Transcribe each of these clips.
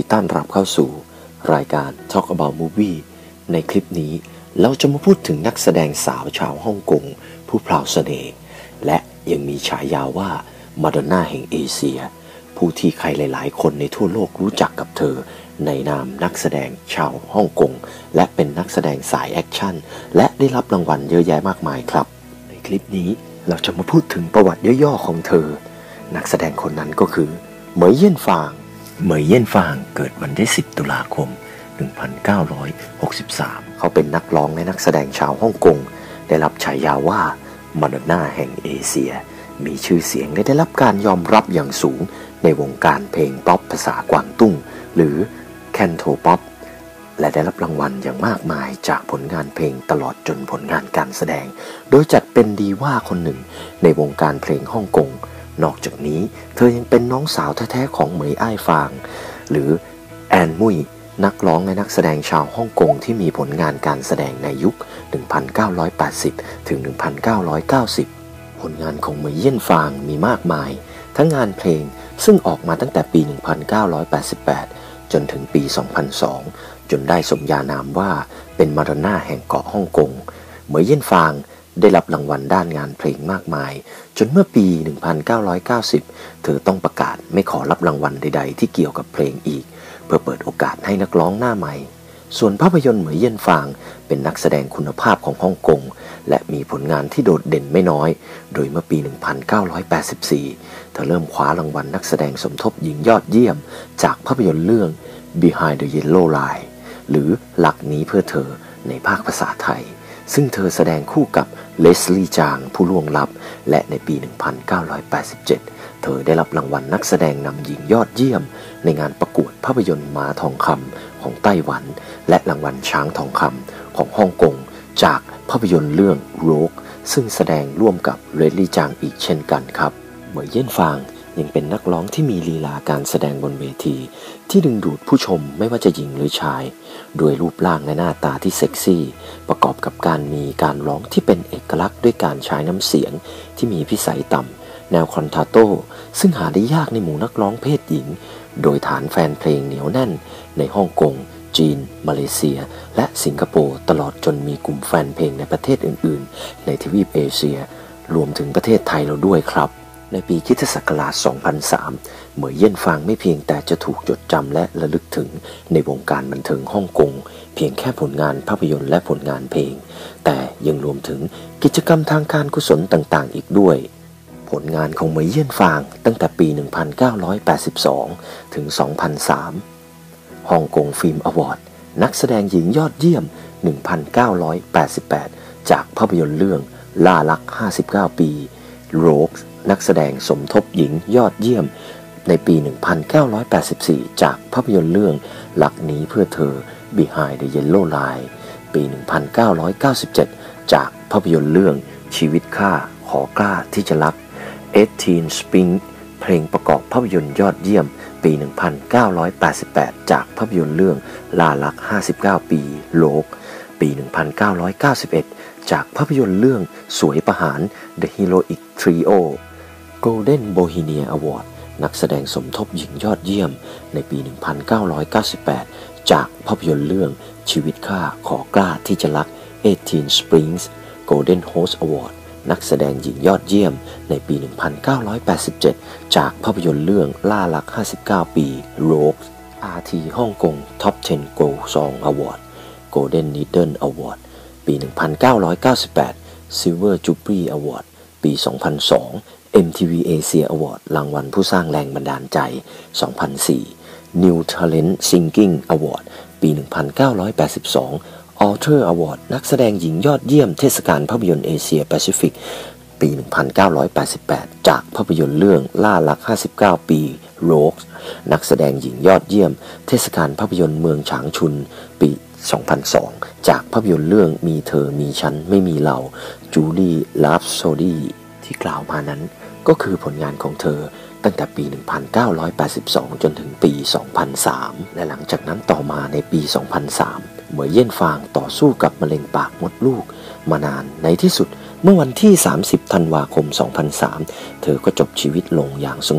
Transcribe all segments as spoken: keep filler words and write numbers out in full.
ต้อนรับเข้าสู่รายการ Talk About Movie ในคลิปนี้เราจะมาพูดถึงนักแสดงสาวชาวฮ่องกงผู้พราวเสน่ห์และยังมีฉายาว่ามาดอนน่าแห่งเอเชียผู้ที่ใครหลายๆคนในทั่วโลกรู้จักกับเธอในนามนักแสดงชาวฮ่องกงและเป็นนักแสดงสายแอคชั่นและได้รับรางวัลเยอะแยะมากมายครับในคลิปนี้เราจะมาพูดถึงประวัติย่อๆของเธอนักแสดงคนนั้นก็คือเหมยเยี่ยนฟางเหมยเยี่ยนฟางเกิดวันที่สิบตุลาคมหนึ่งพันเก้าร้อยหกสิบสามเขาเป็นนักร้องและนักแสดงชาวฮ่องกงได้รับฉายาว่ามาดอนน่าแห่งเอเชียมีชื่อเสียงและได้รับการยอมรับอย่างสูงในวงการเพลงป๊อปภาษากวางตุ้งหรือแคนโทป๊อปและได้รับรางวัลอย่างมากมายจากผลงานเพลงตลอดจนผลงานการแสดงโดยจัดเป็นดีว่าคนหนึ่งในวงการเพลงฮ่องกงนอกจากนี้เธอยังเป็นน้องสาวแท้ๆของเหมยอ้ายฟางหรือแอนมุยนักร้องและนักแสดงชาวฮ่องกงที่มีผลงานการแสดงในยุค หนึ่งพันเก้าร้อยแปดสิบ ถึง หนึ่งพันเก้าร้อยเก้าสิบ ผลงานของเหมยเยี่ยนฟางมีมากมายทั้งงานเพลงซึ่งออกมาตั้งแต่ปี หนึ่งพันเก้าร้อยแปดสิบแปด จนถึงปี สองพันสอง จนได้สมญานามว่าเป็นมาดอนน่าแห่งเกาะฮ่องกงเหมยเยี่ยนฟางได้รับรางวัลด้านงานเพลงมากมายจนเมื่อปี หนึ่งพันเก้าร้อยเก้าสิบ เธอต้องประกาศไม่ขอรับรางวัลใดๆที่เกี่ยวกับเพลงอีกเพื่อเปิดโอกาสให้นักร้องหน้าใหม่ส่วนภาพยนตร์เหมยเยี่ยนฟางเป็นนักแสดงคุณภาพของฮ่องกงและมีผลงานที่โดดเด่นไม่น้อยโดยเมื่อปี หนึ่งพันเก้าร้อยแปดสิบสี่ เธอเริ่มคว้ารางวัลนักแสดงสมทบหญิงยอดเยี่ยมจากภาพยนตร์เรื่อง Behind the Yellow Line หรือหลักนี้เพื่อเธอในภาคภาษาไทยซึ่งเธอแสดงคู่กับเลสลี่จางผู้ล่วงลับและในปี หนึ่งพันเก้าร้อยแปดสิบเจ็ด เธอได้รับรางวัลนักแสดงนำหญิงยอดเยี่ยมในงานประกวดภาพยนตร์ม้าทองคำของไต้หวันและรางวัลช้างทองคำของฮ่องกงจากภาพยนตร์เรื่อง Rogue ซึ่งแสดงร่วมกับเลสลี่จางอีกเช่นกันครับเหมยเยี่ยนฟางยังเป็นนักร้องที่มีลีลาการแสดงบนเวทีที่ดึงดูดผู้ชมไม่ว่าจะหญิงหรือชายด้วยรูปร่างและหน้าตาที่เซ็กซี่ประกอบกับการมีการร้องที่เป็นเอกลักษณ์ด้วยการใช้น้ำเสียงที่มีพิสัยต่ำแนวคอนทราโตซึ่งหาได้ยากในหมู่นักร้องเพศหญิงโดยฐานแฟนเพลงเหนียวแน่นในฮ่องกงจีนมาเลเซียและสิงคโปร์ตลอดจนมีกลุ่มแฟนเพลงในประเทศอื่นๆในทวีปเอเชียรวมถึงประเทศไทยเราด้วยครับในปีคริสตศักราช สองพันสาม เหมยเยี่ยนฟางไม่เพียงแต่จะถูกจดจำและระลึกถึงในวงการบันเทิงฮ่องกงเพียงแค่ผลงานภาพยนตร์และผลงานเพลงแต่ยังรวมถึงกิจกรรมทางการกุศลต่างๆอีกด้วยผลงานของเหมยเยี่ยนฟางตั้งแต่ปี หนึ่งพันเก้าร้อยแปดสิบสอง ถึง สองพันสาม ฮ่องกงฟิล์มอวอร์ดนักแสดงหญิงยอดเยี่ยม หนึ่งพันเก้าร้อยแปดสิบแปด จากภาพยนตร์เรื่องล่าลัก ห้าสิบเก้า ปี Rogue นักแสดงสมทบหญิงยอดเยี่ยมในปี หนึ่งพันเก้าร้อยแปดสิบสี่ จากภาพยนตร์เรื่องหลักนี้เพื่อเธอ Behind the Yellow Line ปี หนึ่งพันเก้าร้อยเก้าสิบเจ็ด จากภาพยนตร์เรื่องชีวิตข้าขอกล้าที่จะรัก eighteen Spring เพลงประกอบภาพยนตร์ยอดเยี่ยมปี หนึ่งพันเก้าร้อยแปดสิบแปด จากภาพยนตร์เรื่องล่าลัก ห้าสิบเก้า ปี Rogue ปี หนึ่งพันเก้าร้อยเก้าสิบเอ็ด จากภาพยนตร์เรื่องสวยประหาร The Heroic Trio Golden Bohemian Award นักแสดงสมทบหญิงยอดเยี่ยมในปี หนึ่งพันเก้าร้อยเก้าสิบแปด จากภาพยนตร์เรื่องชีวิตข้าขอกล้าที่จะรัก eighteen Springs Golden Host Award นักแสดงหญิงยอดเยี่ยมในปี หนึ่งพันเก้าร้อยแปดสิบเจ็ด จากภาพยนตร์เรื่องล่าลัก ห้าสิบเก้า ปี Rogue อาร์ ที ฮ่องกง Top สิบ Gold Song Award Golden Needle Award ปี หนึ่งพันเก้าร้อยเก้าสิบแปด Silver Jubilee Award ปี สองพันสอง เอ็ม ที วี Asia Award รางวัลผู้สร้างแรงบันดาลใจ สองพันสี่ New Talent Singing Award ปี หนึ่งพันเก้าร้อยแปดสิบสอง Author Award นักแสดงหญิงยอดเยี่ยมเทศกาลภาพยนตร์เอเชียแปซิฟิกปี หนึ่งพันเก้าร้อยแปดสิบแปด จากภาพยนตร์เรื่องล่าลัก ห้าสิบเก้า ปี Rogue นักแสดงหญิงยอดเยี่ยมเทศกาลภาพยนตร์เมืองฉางชุนปี สองพันสอง จากภาพยนตร์เรื่องมีเธอมีฉันไม่มีเรา Julie Rhapsody ที่กล่าวมานั้นก็คือผลงานของเธอตั้งแต่ปี หนึ่งพันเก้าร้อยแปดสิบสอง จนถึงปี สองพันสาม และหลังจากนั้นต่อมาในปี สองพันสาม เหมยเยี่ยนฟางต่อสู้กับมะเร็งปากมดลูกมานานในที่สุดเมื่อวันที่ สามสิบ ธันวาคม สองพันสาม เธอก็จบชีวิตลงอย่างสงบ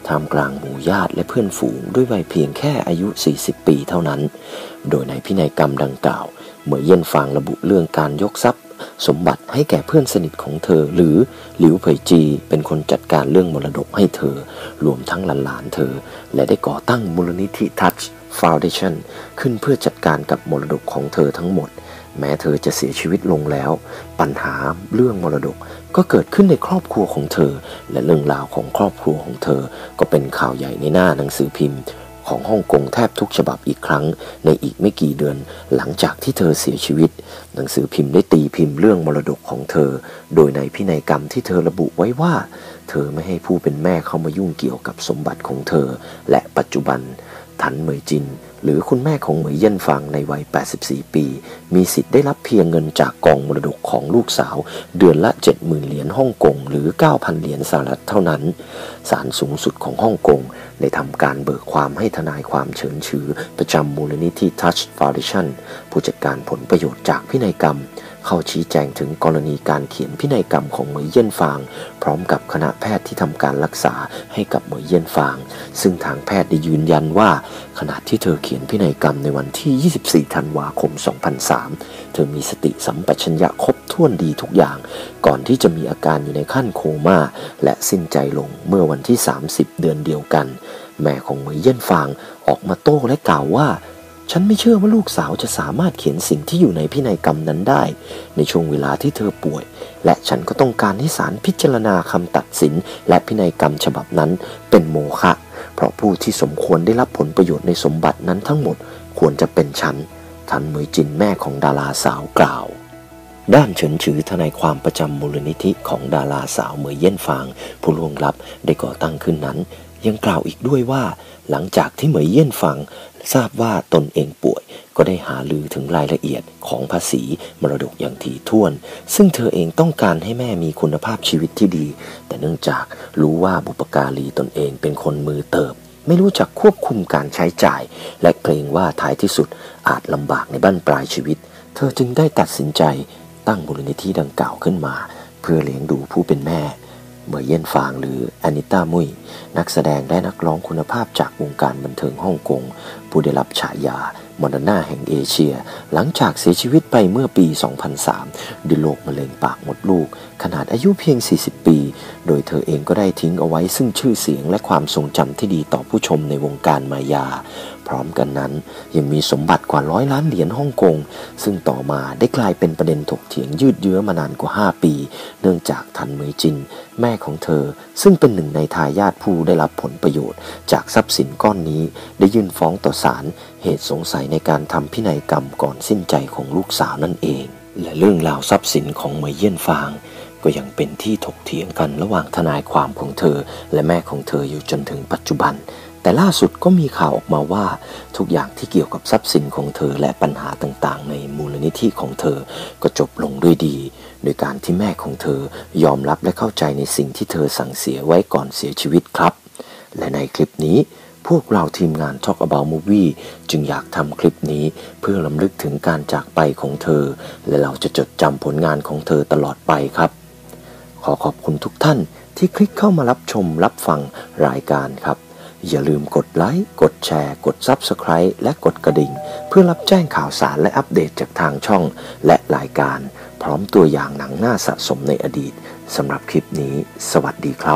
ท่ามกลางหมู่ญาติและเพื่อนฝูงด้วยวัยเพียงแค่อายุสี่สิบปีเท่านั้นโดยในพินัยกรรมดังกล่าวเหมยเย่นฟางระบุเรื่องการยกทรัพย์สมบัติให้แก่เพื่อนสนิทของเธอหรือหลิวเผยจีเป็นคนจัดการเรื่องมรดกให้เธอรวมทั้งหลานๆเธอและได้ก่อตั้งมูลนิธิ Touch Foundation ขึ้นเพื่อจัดการกับมรดกของเธอทั้งหมดแม้เธอจะเสียชีวิตลงแล้วปัญหาเรื่องมรดกก็เกิดขึ้นในครอบครัวของเธอและเรื่องราวของครอบครัวของเธอก็เป็นข่าวใหญ่ในหน้าหนังสือพิมพ์ของฮ่องกงแทบทุกฉบับอีกครั้งในอีกไม่กี่เดือนหลังจากที่เธอเสียชีวิตหนังสือพิมพ์ได้ตีพิมพ์เรื่องมรดกของเธอโดยในพินัยกรรมที่เธอระบุไว้ว่าเธอไม่ให้ผู้เป็นแม่เข้ามายุ่งเกี่ยวกับสมบัติของเธอและปัจจุบันถันเหมยจินหรือคุณแม่ของเหมยเย่นฟางในวัยแปดสิบสี่ปีมีสิทธิ์ได้รับเพียงเงินจากกองมรดกของลูกสาวเดือนละ เจ็ดหมื่น เหรียญฮ่องกงหรือ เก้าพัน เหรียญสหรัฐเท่านั้นศาลสูงสุดของฮ่องกงได้ทำการเบิกความให้ทนายความเฉินฉือประจำมูลนิธิ Touch Foundation ผู้จัดการผลประโยชน์จากพินัยกรรมเข้าชี้แจงถึงกรณีการเขียนพินัยกรรมของเหมยเย่นฟางพร้อมกับคณะแพทย์ที่ทำการรักษาให้กับเหมยเย่นฟางซึ่งทางแพทย์ได้ยืนยันว่าขณะที่เธอเขียนพินัยกรรมในวันที่ยี่สิบสี่ธันวาคมสองพันสามเธอมีสติสัมปชัญญะครบถ้วนดีทุกอย่างก่อนที่จะมีอาการอยู่ในขั้นโคม่าและสิ้นใจลงเมื่อวันที่สามสิบเดือนเดียวกันแม่ของเหมยเย่นฟางออกมาโต้และกล่าวว่าฉันไม่เชื่อว่าลูกสาวจะสามารถเขียนสิ่งที่อยู่ในพินัยกรรมนั้นได้ในช่วงเวลาที่เธอป่วยและฉันก็ต้องการให้ศาลพิจารณาคำตัดสินและพินัยกรรมฉบับนั้นเป็นโมฆะเพราะผู้ที่สมควรได้รับผลประโยชน์ในสมบัตินั้นทั้งหมดควรจะเป็นฉันทันเหมยจินแม่ของดาราสาวกล่าวด้านเฉินฉือทนายความประจำมูลนิธิของดาราสาวเหมยเย่นฟางผู้ล่วงลับได้ก่อตั้งขึ้นนั้นยังกล่าวอีกด้วยว่าหลังจากที่เหมยเย่นฟางทราบว่าตนเองป่วยก็ได้หาลือถึงรายละเอียดของภาษีมรดกอย่างถี่ถ้วนซึ่งเธอเองต้องการให้แม่มีคุณภาพชีวิตที่ดีแต่เนื่องจากรู้ว่าบุปการีตนเองเป็นคนมือเติบไม่รู้จักควบคุมการใช้จ่ายและเกรงว่าท้ายที่สุดอาจลำบากในบั้นปลายชีวิตเธอจึงได้ตัดสินใจตั้งมูลนิธิดังกล่าวขึ้นมาเพื่อเลี้ยงดูผู้เป็นแม่เหมยเย่นฟางหรืออานิต้ามุยนักแสดงและนักร้องคุณภาพจากวงการบันเทิงฮ่องกงผู้ได้รับฉายามอดอร์นาแห่งเอเชียหลังจากเสียชีวิตไปเมื่อปี สองพันสาม ด้วยโรคมะเร็งปากมดลูกขนาดอายุเพียง สี่สิบ ปีโดยเธอเองก็ได้ทิ้งเอาไว้ซึ่งชื่อเสียงและความทรงจำที่ดีต่อผู้ชมในวงการมายาพร้อมกันนั้นยังมีสมบัติกว่าร้อยล้านเหรียญฮ่องกงซึ่งต่อมาได้กลายเป็นประเด็นถกเถียงยืดเยื้อมานานกว่าห้าปีเนื่องจากทันเหมยจินแม่ของเธอซึ่งเป็นหนึ่งในทายาทผู้ได้รับผลประโยชน์จากทรัพย์สินก้อนนี้ได้ยื่นฟ้องต่อศาลเหตุสงสัยในการทำพินัยกรรมก่อนสิ้นใจของลูกสาวนั่นเองและเรื่องราวทรัพย์สินของเหมยเย่นฟางก็ยังเป็นที่ถกเถียงกันระหว่างทนายความของเธอและแม่ของเธออยู่จนถึงปัจจุบันแต่ล่าสุดก็มีข่าวออกมาว่าทุกอย่างที่เกี่ยวกับทรัพย์สินของเธอและปัญหาต่างๆในมูลนิธิของเธอก็จบลงด้วยดีโดยการที่แม่ของเธอยอมรับและเข้าใจในสิ่งที่เธอสั่งเสียไว้ก่อนเสียชีวิตครับและในคลิปนี้พวกเราทีมงาน Talk About Movie จึงอยากทำคลิปนี้เพื่อรำลึกถึงการจากไปของเธอและเราจะจดจำผลงานของเธอตลอดไปครับขอขอบคุณทุกท่านที่คลิกเข้ามารับชมรับฟังรายการครับอย่าลืมกดไลค์กดแชร์กด ซับสไครบ์ และกดกระดิ่งเพื่อรับแจ้งข่าวสารและอัปเดตจากทางช่องและรายการพร้อมตัวอย่างหนังน่าสะสมในอดีตสำหรับคลิปนี้สวัสดีครับ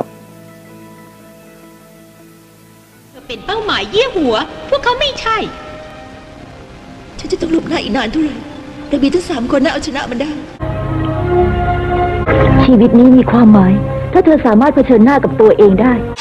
เป็นเป้าหมายเยี่ยหัวพวกเขาไม่ใช่ฉันจะต้องหลบหน้าอีกนานเท่าไหร่เรามีทั้งสามคนน่าเอาชนะมันได้ชีวิตนี้มีความหมายถ้าเธอสามารถเผชิญหน้ากับตัวเองได้